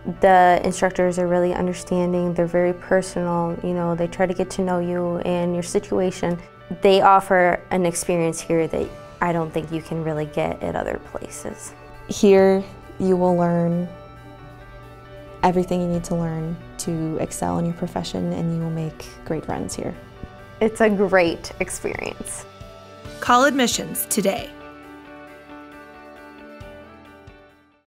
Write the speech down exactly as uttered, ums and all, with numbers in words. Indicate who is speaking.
Speaker 1: The instructors are really understanding, they're very personal, you know, they try to get to know you and your situation. They offer an experience here that I don't think you can really get at other places.
Speaker 2: Here you will learn everything you need to learn to excel in your profession, and you will make great friends here.
Speaker 1: It's a great experience.
Speaker 3: Call admissions today.